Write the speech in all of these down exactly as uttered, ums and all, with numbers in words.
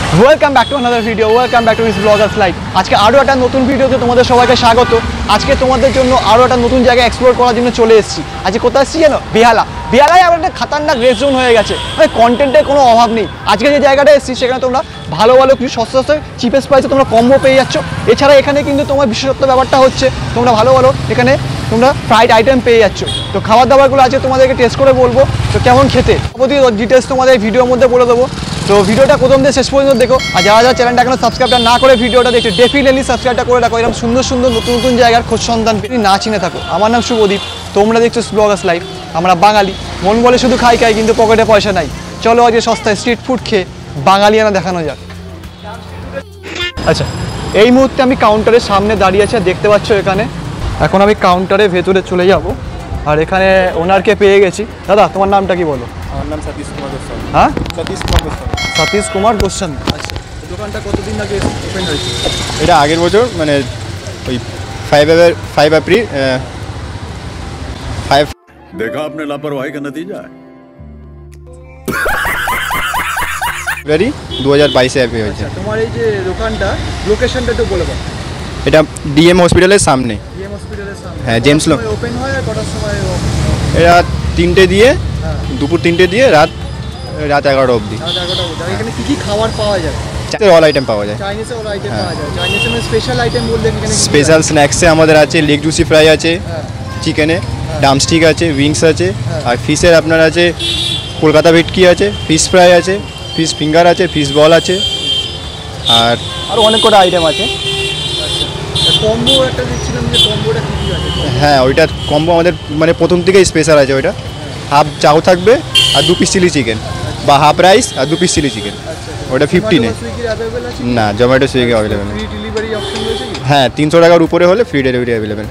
Welcome back to another video welcome back to this bloggers life. আজকে আরও একটা নতুন ভিডিওতে তোমাদের সবাইকে স্বাগত। আজকে তোমাদের জন্য আরও একটা নতুন জায়গায় এক্সপ্লোর করার জন্য চলে এসেছি। আজকে কোথায় এসেছি জানো? বেহালা। বেহালায় আমার একটা খাতারনাক রেস জোন হয়ে গেছে, মানে কন্টেন্টের কোনো অভাব নেই। আজকে যে জায়গাটা এসেছি সেখানে তোমরা ভালো ভালো কিছু সস্তা সস্তা চিপেস্ট প্রাইসে তোমরা কম্বো পেয়ে যাচ্ছ। এছাড়া এখানে কিন্তু তোমার বিশেষত্ব ব্যাপারটা হচ্ছে তোমরা ভালো ভালো এখানে তোমরা ফ্রাইড আইটেম পেয়ে যাচ্ছ। তো খাবার দাবারগুলো আজকে তোমাদেরকে টেস্ট করে বলবো তো কেমন খেতে, প্রতি ডিটেলস তোমাদের এই ভিডিওর মধ্যে বলে দেবো। তো ভিডিওটা প্রথম দিয়ে শেষ পর্যন্ত দেখো। আর যারা যারা চ্যানেলটা এখনো সাবস্ক্রাইবটা না করে ভিডিওটা দেখছো ডেফিনেটলি সাবস্ক্রাইবটা করে রাখো। এরকম সুন্দর সুন্দর নতুন নতুন জায়গার খোঁজ সন্ধান পেয়ে না চিনে থাকো। আমার নাম শুভদীপ, তোমরা দেখছো ব্লগার্স লাইফ। আমরা বাঙালি, মন বলে শুধু খাই খাই কিন্তু পকেটে পয়সা নাই। চলো আজকে সস্তায় স্ট্রিট ফুড খেয়ে বাঙালিয়ানা দেখানো যাক। আচ্ছা, এই মুহূর্তে আমি কাউন্টারের সামনে দাঁড়িয়ে আছি, দেখতে পাচ্ছ এখানে। এখন আমি কাউন্টারের ভেতরে চলে যাব আর এখানে ওনারকে পেয়ে গেছি। দাদা তোমার নামটা কি বলো? আমার নাম সতীশ কুমার গোস্বামী। হ্যাঁ, সতীশ কুমার গোস্বামী। সতীশ কুমার গোস্বামী। আচ্ছা, দোকানটা কতদিন আগে ওপেন হয়েছে? এটা আগের বছর, মানে ওই ফাইভ ফাইভ এপ্রিল ফাইভ देखा आपने लापरवाही का नतीजा है। ফেব্রুয়ারি দু হাজার বাইশে অ্যাপে হয়েছে। তোমার এই যে দোকানটা লোকেশনটা একটু বলে দাও। এটা ডিএম হসপিটালের সামনে। ডিএম হসপিটালের সামনে। হ্যাঁ, জেমস লো। ওপেন হয় আর কটার সময়? এটা তিনটে দিয়ে হ্যাঁ, দুপুর তিনটে দিয়ে রাত রাত এগারোটা অবধি। রাত এগারোটা অবধি। এখানে কি কি খাবার পাওয়া যায়? অল আইটেম পাওয়া যায়। চাইনিজে ওর আইটেম পাওয়া যায়। চাইনিজে মানে স্পেশাল আইটেম বলতে এখানে স্পেশাল স্ন্যাক্সে আমাদের আছে লেগ জুসি ফ্রাই আছে, হ্যাঁ, চিকেনে ডামস্টিক আছে, উইংস আছে, হ্যাঁ। আর ফিশের আপনার আছে কলকাতা ভেটকি আছে, ফিশ ফ্রাই আছে, ফিশ ফিঙ্গার আছে, ফিশ বল আছে, আর আরও অনেক কটা আইটেম আছে। কম্বো একটা দেখছিলাম যে কম্বোটা কি কি আছে? হ্যাঁ, ওইটা কম্বো আমাদের মানে প্রথম থেকেই স্পেশাল আছে। ওইটা হাফ চাউ থাকবে আর দু পিস চিলি চিকেন, বা হাফ রাইস আর দু পিস চিলি চিকেন। ওটা ফিফটি নেই। না, Zomato Swiggy available. Free delivery option রয়েছে কি? হ্যাঁ, তিনশো টাকার উপরে হলে ফ্রি ডেলিভারি অ্যাভেলেবেল।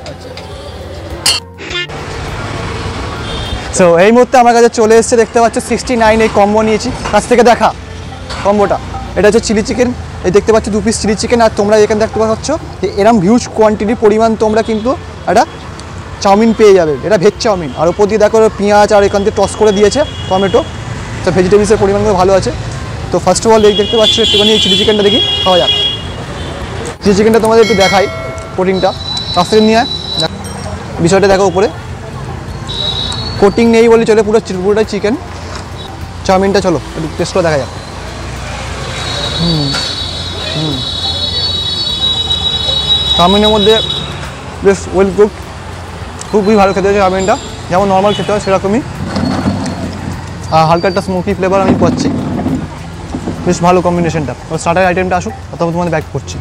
সো এই মুহূর্তে আমার কাছে চলে এসেছে, দেখতে পাচ্ছ সিক্সটি নাইন এই কম্বো নিয়েছি। কাছ থেকে দেখা কম্বোটা, এটা হচ্ছে চিলি চিকেন। এই দেখতে পাচ্ছ দু পিস চিলি চিকেন। আর তোমরা এখানে দেখতে পাচ্ছ এরম হিউজ কোয়ান্টিটির পরিমাণ তোমরা কিন্তু একটা চাউমিন পেয়ে যাবে। এটা ভেজ চাউমিন, আর ওপর দিয়ে দেখো পেঁয়াজ আর এখান থেকে টস করে দিয়েছে টমেটো। তো ভেজিটেবলসের পরিমাণগুলো ভালো আছে। তো ফার্স্ট অফ অল এই দেখতে পাচ্ছ একটুখানি এই চিলি চিকেনটা দেখি, খাওয়া যাক। চিলি চিকেনটা তোমাদের একটু দেখাই, কোটিংটা কাছ থেকে নিয়ে বিষয়টা দেখো। উপরে কোটিং নেই বলে চলে, পুরো পুরোটাই চিকেন। চাউমিনটা চলো একটু টেস্ট করে দেখা যাক। হুম হুম চাউমিনের মধ্যে বেশ ওয়েল কুক, খুবই ভালো খেতে হয়েছে চাউমিনটা। যেমন নর্মাল খেতে হয় সেরকমই, আর হালকা একটা স্মোকি ফ্লেভার আমি পাচ্ছি। বেশ ভালো কম্বিনেশনটা। স্টার্টার আইটেমটা আসুক, তখন তোমাদের ব্যাক করছি।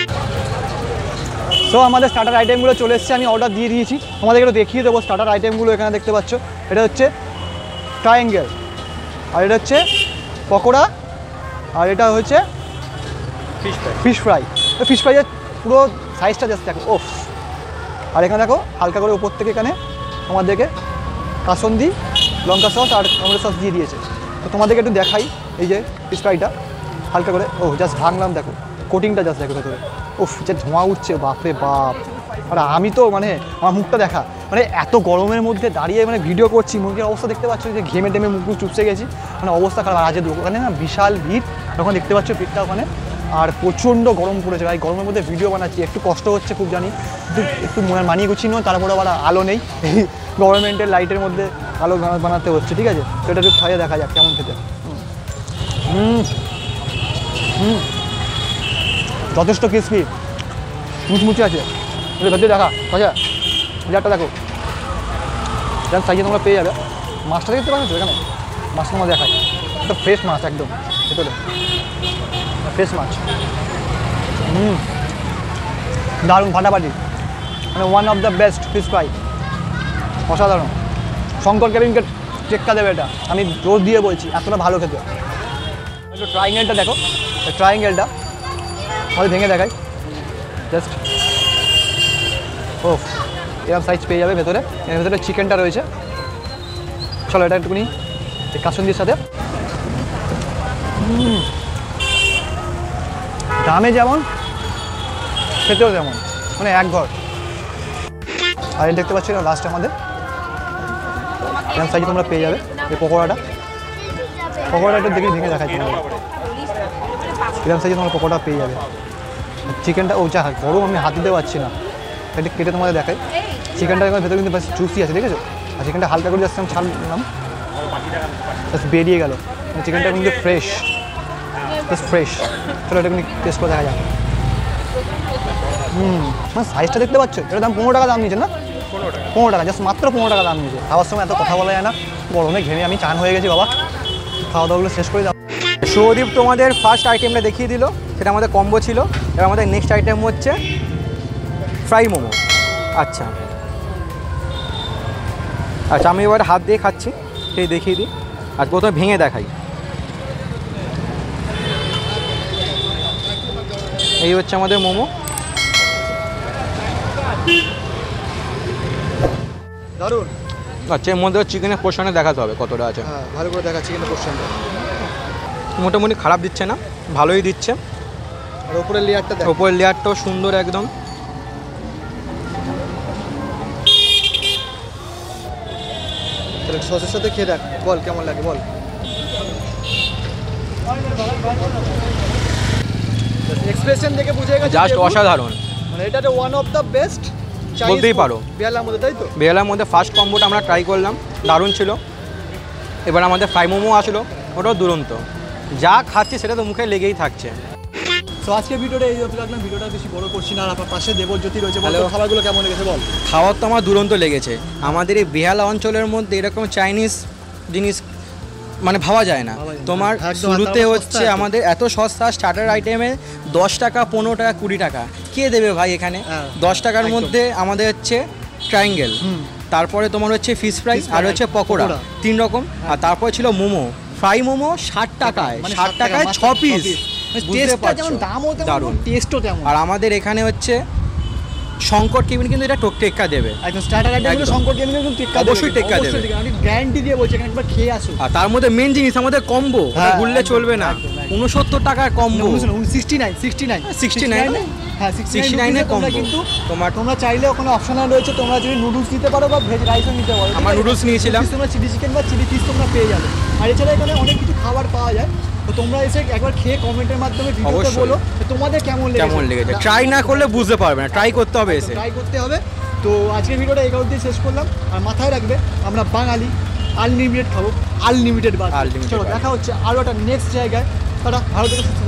তো আমাদের স্টার্টার আইটেমগুলো চলে এসেছে, আমি অর্ডার দিয়ে দিয়েছি। তোমাদেরকে একটু দেখিয়ে দেবো স্টার্টার আইটেমগুলো। এখানে দেখতে পাচ্ছ এটা হচ্ছে ট্রায়াঙ্গেল, আর এটা হচ্ছে পকোড়া, আর এটা হচ্ছে fish fry. Fish fry fish ফ্রাইয়ের পুরো সাইজটা জাস্ট দেখো, ওফ। আর এখানে দেখো হালকা করে উপর থেকে এখানে তোমাদেরকে কাসন্দি, লঙ্কা সস আর টমেটো সস দিয়ে দিয়েছে। তো তোমাদেরকে একটু দেখাই এই যে ফিশ ফ্রাইটা হালকা করে। ও জাস্ট ভাঙলাম, দেখো কোটিংটা জাস্ট দেখো ভেতরে, ওফ যে ধোঁয়া উঠছে, বাপরে বাপ। আর আমি তো মানে আমার মুখটা দেখা, মানে এত গরমের মধ্যে দাঁড়িয়ে মানে ভিডিও করছি, মুখের অবস্থা দেখতে পাচ্ছ যে ঘেমে টেমে মুখ চুপসে গেছি, মানে অবস্থা খারাপ। আর আজ ওখানে না বিশাল ভিড়, তখন দেখতে পাচ্ছ ভিড়টা ওখানে। আর প্রচণ্ড গরম পড়েছে ভাই, গরমের মধ্যে ভিডিও বানাচ্ছি, একটু কষ্ট হচ্ছে খুব জানি, কিন্তু একটু মানিয়ে গুছিয়ে নেব। তারপরে আবার আলো নেই, এই গভর্নমেন্টের লাইটের মধ্যে আলো বানাতে হচ্ছে, ঠিক আছে। তো এটা একটু খাইয়ে দেখা যাক কেমন খেতে। হুম হুম যথেষ্ট ক্রিসপি, মুচমুচে আছে। এটা ভেতরে দেখা আচ্ছা, লেয়ারটা দেখো, যার সাইজে তোমরা পেয়ে যাবে। মাছটা দেখতে পাচ্ছ এখানে, মাছটা তোমার দেখায়, একটা ফ্রেশ মাছ একদম ভেতরে, ফ্রেশ মাছ। হুম দারুণ ফাটাফাটি, মানে one of the best fish fry, অসাধারণ। শঙ্কর কেবিনকে টেক্কা দেবে এটা, আমি জোর দিয়ে বলছি, এতটা ভালো খেতে। একটু ট্রায়াঙ্গেলটা দেখো, ট্রায়াঙ্গেলটা আমাদের ভেঙে দেখাই জাস্ট, ও এরকম সাইজ পেয়ে যাবে ভেতরে। এর ভেতরে চিকেনটা রয়েছে। চলো এটা একটুখানি কাসুন্দির সাথে। দামে যেমন খেতেও যেমন, মানে এক ঘর। আর এটা দেখতে পাচ্ছি লাস্ট আমাদের এরকম সাইজে তোমরা পেয়ে যাবে এই পকোড়াটা। পকোড়াটা একটু দেখে ভেঙে দেখাচ্ছি। এরকম সাইজে তোমার পকোড়া পেয়ে যাবে। চিকেনটা ও যা গরম, আমি হাত দিতে পারছি না, এটা কেটে তোমাদের দেখাই। চিকেনটা এবার ভেতরে কিন্তু বেশ জুসি আছে, দেখেছো? আর চিকেনটা হালকা করে যাচ্ছিলাম, ছাল নিলাম, জাস্ট বেরিয়ে গেল। চিকেনটা কিন্তু ফ্রেশ, জাস্ট ফ্রেশ। চলো এটা কিন্তু টেস্ট করে দেখা যাক। হুম, মানে সাইজটা দেখতে পাচ্ছ, এটার দাম পনেরো টাকা দাম নিয়েছে না? পনেরো টাকা, জাস্ট মাত্র পনেরো টাকা দাম নিয়েছে। খাওয়ার সময় এত কথা বলা যায় না, গরমে ঘেমে আমি চান হয়ে গেছি বাবা। খাওয়া দাওয়াগুলো শেষ করে দাও। শুভদীপ তোমাদের ফার্স্ট আইটেমটা দেখিয়ে দিল, সেটা আমাদের কম্বো ছিল। এবার আমাদের নেক্সট আইটেম হচ্ছে ফ্রাই মোমো। আচ্ছা আচ্ছা, আমি এবার হাত দিয়ে খাচ্ছি, সেই দেখিয়ে দিই। আর প্রথমে ভেঙে দেখাই। এই হচ্ছে আমাদের মোমো। দারুণ। আচ্ছা, এর মধ্যে চিকেনের পোর্শনে দেখাতে হবে কতটা আছে। হ্যাঁ, ভালো করে দেখা চিকেনের পোর্শনটা। মোটামুটি খারাপ দিচ্ছে না, ভালোই দিচ্ছে। আর উপরের লেয়ারটা দেখো, ওপরের লেয়ারটাও সুন্দর একদম। তাহলে সসের সাথে খেয়ে দেখ, বল কেমন লাগে বল। এক্সপ্রেশন দেখে বুঝে গেছে জাস্ট অসাধারণ, মানে এটা ওয়ান অফ দ্য বেস্ট বলতেই পারো। বেহালার মধ্যে, তাই তো? বেহালার মধ্যে ফার্স্ট কম্বোটা আমরা ট্রাই করলাম, দারুণ ছিল। এবার আমাদের ফ্রাই মোমো আসলো, ওটাও দুরন্ত। যা খাচ্ছি সেটা তো মুখে লেগেই থাকছে। তো আজকে ভিডিওটা এই অবধি রাখলাম, ভিডিওটা বেশি বড় করছি না। আর আপনার পাশে দেবজ্যোতি রয়েছে, বল Hello. খাবারগুলো কেমন লেগেছে বল। খাওয়ার তো আমার দুরন্ত লেগেছে। আমাদের এই বেহালা অঞ্চলের মধ্যে এরকম চাইনিজ জিনিস মানে ভাবা যায় না। ভাবা যায় না। তোমার একদম, শুরুতে একদম হচ্ছে সস্তা এত। আমাদের এত সস্তা স্টার্টার আইটেমে দশ টাকা, পনেরো টাকা, কুড়ি টাকা কে দেবে ভাই এখানে? হ্যাঁ, দশ টাকার একদম। মধ্যে আমাদের হচ্ছে ট্রায়াঙ্গেল, হুম। তারপরে তোমার হচ্ছে ফিশ ফ্রাই, Fish আর fry, হচ্ছে পকোড়া, পকোড়া। তিন রকম। আর তারপরে ছিল মোমো, ফ্রাই মোমো ষাট টাকায়, মানে ষাট টাকায় ছ পিস। বুঝতে টেস্টটা পারছো? যেমন, দামও তেমন, দারুণ। টেস্টও তেমন। আর আমাদের এখানে হচ্ছে শঙ্কর কেবিন কিন্তু এটা টোক টেক্কা দেবে। একদম স্টার্টার আইটেমগুলো একদম। শঙ্কর গেমিং কিন্তু টেক্কা দেবে, অবশ্যই টেক্কা দেবে। আমি গ্যারান্টি দিয়ে বলছি, এখানে একবার খেয়ে আসুন। আর তার মধ্যে মেন জিনিস আমাদের কম্বো, হ্যাঁ, ভুললে একদম, চলবে না। একদম, একদম। উনসত্তর টাকার combo, sixty nine sixty nine sixty nine হ্যাঁ সিক্সটি নাইনে তোমরা কম্বো। কিন্তু তোমার তোমরা চাইলে ওখানে অপশনাল রয়েছে, তোমরা যদি নুডলস নিতে পারো বা ভেজ রাইসও নিতে পারো। আমার noodles নিয়েছিলাম। তোমরা চিলি চিকেন বা চিলি ফিশ তোমরা পেয়ে যাবে। আর এছাড়া এখানে অনেক কিছু খাবার পাওয়া যায়, তো তোমরা এসে একবার খেয়ে কমেন্টের মাধ্যমে ভিডিওতে অবশ্যই। বলো যে তোমাদের কেমন লেগেছে। কেমন লেগেছে। ট্রাই না করলে বুঝতে পারবে না, ট্রাই করতে হবে এসে। ট্রাই করতে হবে। তো আজকের ভিডিওটা এগারো দিয়ে শেষ করলাম। আর মাথায় রাখবে, আমরা বাঙালি, আনলিমিটেড খাবো, আনলিমিটেড বাদ। Unlimited চলো বাদ। দেখা হচ্ছে আরও একটা নেক্সট জায়গায়। তারা ভালো থেকে সুস্থ